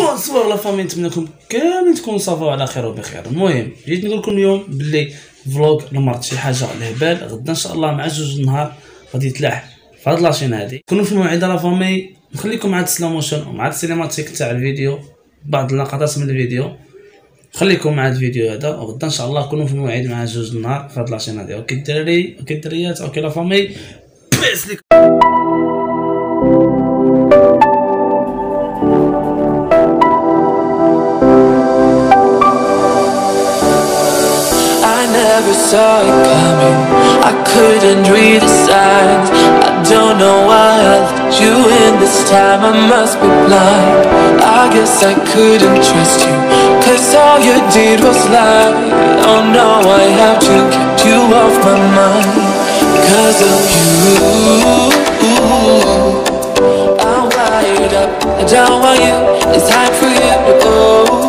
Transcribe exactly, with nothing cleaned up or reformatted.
بونسوار لا فامي، نتمنىكم كاملين تكونوا صافا على خير وبخير. المهم جيت نقول لكم اليوم باللي فلوق لمرت شي حاجه على البال. غدا ان شاء الله مع جوج النهار غادي يتلاح في هاد لاشين هادي. كونوا في الموعد لا فامي. نخليكم مع السلو موشن ومع السينماتيك تاع الفيديو، بعض اللقطات من الفيديو. خليكم مع الفيديو هذا، وغدا ان شاء الله كونوا في الموعد مع جوج النهار في هاد لاشين هادي. اوكي الدراري، اوكي الدريات، اوكي لا فامي، بيس ليك. Never saw it coming, I couldn't read the signs. I don't know why I let you in this time, I must be blind. I guess I couldn't trust you, cause all you did was lie. Oh no, I have to get you off my mind. Cause of you, I'm wired up, I don't want you, it's time for you to go.